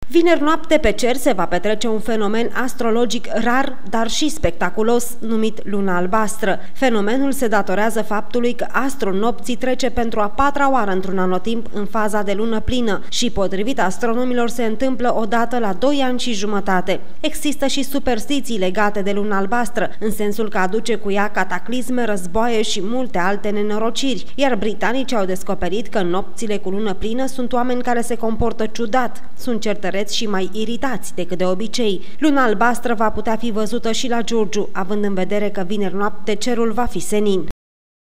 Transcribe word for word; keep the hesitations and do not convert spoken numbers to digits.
Vineri noapte pe cer se va petrece un fenomen astrologic rar, dar și spectaculos, numit luna albastră. Fenomenul se datorează faptului că astrul nopții trece pentru a patra oară într-un anotimp în faza de lună plină și, potrivit astronomilor, se întâmplă odată la doi ani și jumătate. Există și superstiții legate de luna albastră, în sensul că aduce cu ea cataclisme, războaie și multe alte nenorociri, iar britanicii au descoperit că în nopțile cu lună plină sunt oameni care se comportă ciudat, sunt certăreți și mai iritați decât de obicei. Luna albastră va putea fi văzută și la Giurgiu, având în vedere că vineri noapte cerul va fi senin.